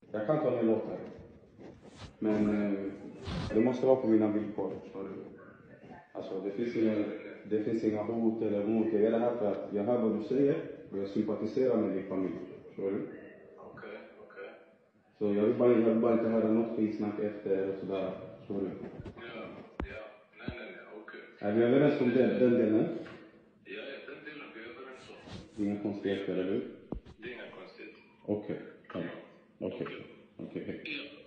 Jag kan ta med låtar. Men det måste vara på mina villkor, förstår du? Alltså det finns inga hot eller mot. Jag är det här för att jag hör vad du säger och jag sympatiserar med din familj, förstår du? Okej. Så jag vill bara inte höra något skitsnack efter och sådär, förstår du? Ja. Nej, okej. Är vi överens om den delen? Ja, den delen vi är överens om. Inga konstigheter, eller hur? Det är inga konstigheter. Okej. Okej. Ja.